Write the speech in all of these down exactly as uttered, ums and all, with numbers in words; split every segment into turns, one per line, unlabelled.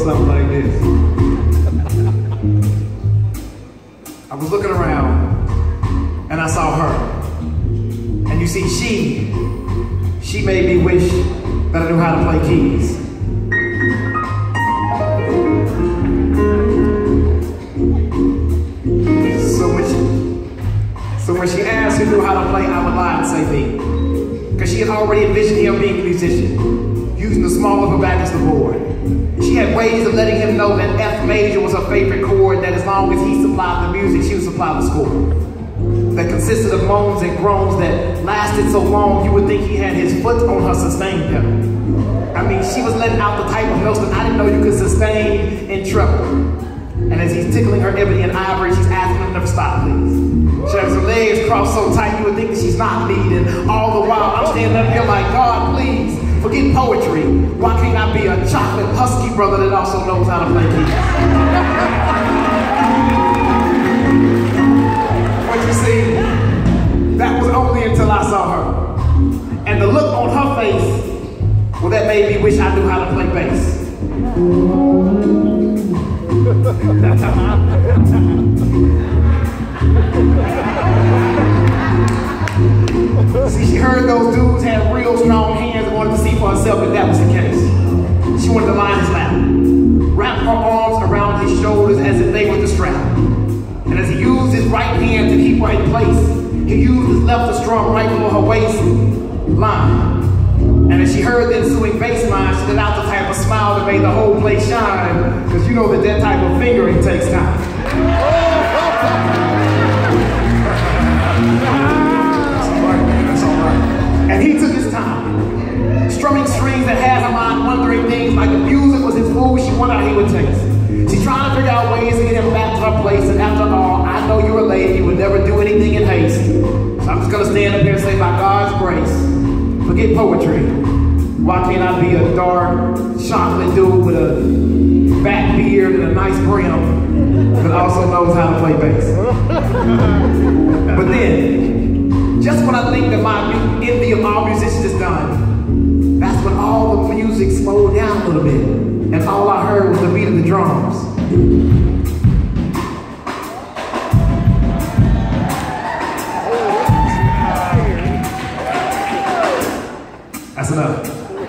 goes something like this. I was looking around and I saw her. And you see, she, she made me wish that I knew how to play keys. So when she, so when she asked who knew how to play, I would lie and say me. Because she had already envisioned him being a musician, using the small of her back as the board. She had ways of letting him know that F major was her favorite chord, that as long as he supplied the music, she would supply the score. That consisted of moans and groans that lasted so long you would think he had his foot on her sustain pedal. I mean, she was letting out the type of notes that I didn't know you could sustain in treble. And as he's tickling her ebony and ivory, she's asking him to stop, please. She has her legs crossed so tight you would think that she's not leading. All the while, I'm standing up here like, God, please, forget poetry. Why can't I be a chocolate husky brother that also knows how to play keys? But you see, that was only until I saw her. And the look on her face, well, that made me wish I knew how to play bass. See, she heard those dudes had real strong hands and wanted to see for herself if that was the case. She wanted to line his lap, wrap her arms around his shoulders as if they were the strap. And as he used his right hand to keep her in place, he used his left to strum right below her waistline. And as she heard the ensuing bass line, she let out the type of smile that made the whole place shine, because you know that that type of fingering takes time. That's all right, man, that's all right. And he took his time, strumming strings that had her mind wondering things like if music was his food, she wondered how he would taste. She's trying to figure out ways to get him back to her place, and after all, I know you're a lady, you would never do anything in haste. So I'm just gonna stand up here and say, by God's grace, forget poetry. Why can't I be a dark chocolate dude with a fat beard and a nice brim, but also knows how to play bass? But then, just when I think that my envy of all musicians is done, that's when all the music slowed down a little bit, and all I heard was the beat of the drums. That's enough.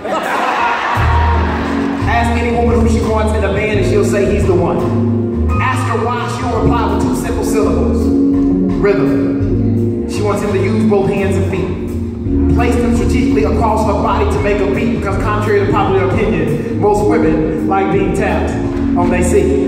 Ask any woman who she wants in a band and she'll say he's the one. Ask her why, she'll reply with two simple syllables. Rhythm. She wants him to use both hands and feet. Place them strategically across her body to make a beat, because contrary to popular opinion, most women like being tapped on their seat.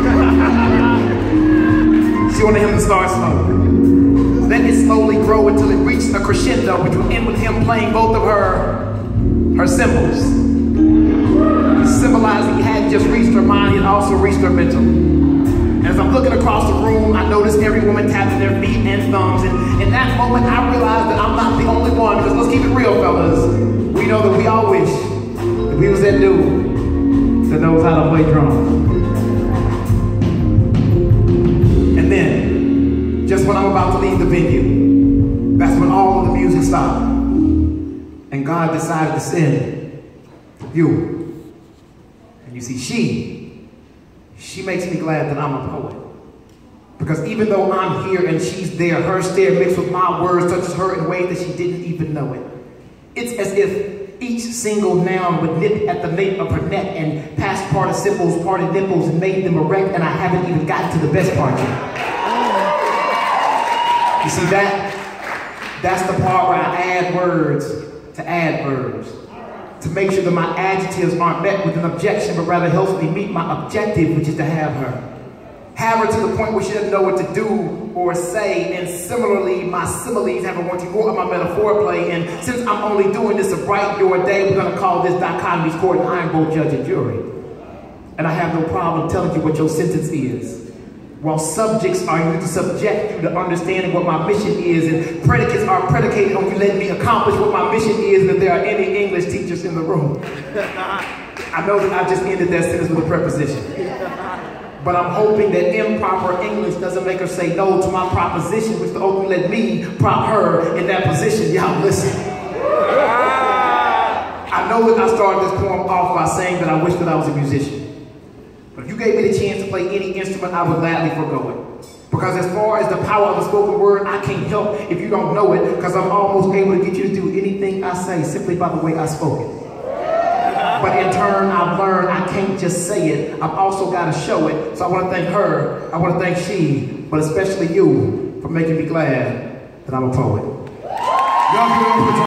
She wanted him to start slow. Let it slowly grow until it reached a crescendo, which would end with him playing both of her her cymbals, symbolizing he hadn't just reached her mind, he had also reached her mental. And as I'm looking across the room, I notice every woman tapping their feet and thumbs, and in that moment I realized that I'm not the only one, because let's keep it real, fellas. We know that we all wish that we was that dude that knows how to play drums. And then, just when I'm about to leave the venue, that's when all of the music stopped. And God decided to send you. And you see, she, she makes me glad that I'm a poet. Because even though I'm here and she's there, her stare mixed with my words touches her in ways that she didn't even know it. It's as if each single noun would nip at the nape of her neck and past participles parted nipples and made them erect, and I haven't even gotten to the best part yet. You see that? That's the part where I add words to adverbs, to make sure that my adjectives aren't met with an objection, but rather helps me meet my objective, which is to have her. Have her to the point where she doesn't know what to do or say, and similarly, my similes have her wanting more of my metaphor play, and since I'm only doing this to brighten your day, we're gonna call this dichotomy's court, and I am both judge and jury. And I have no problem telling you what your sentence is, while subjects are used to subject you to understanding what my mission is, and predicates are predicated on you letting me accomplish what my mission is, and if there are any English teachers in the room. I know that I just ended that sentence with a preposition. But I'm hoping that improper English doesn't make her say no to my proposition, which will ultimately let me prop her in that position. Y'all listen. I know that I started this poem off by saying that I wish that I was a musician. But if you gave me the chance to play any instrument, I would gladly forego it. Because as far as the power of the spoken word, I can't help if you don't know it, because I'm almost able to get you to do anything I say simply by the way I spoke it. But in turn, I've learned I can't just say it. I've also got to show it. So I want to thank her. I want to thank she, but especially you, for making me glad that I'm a poet.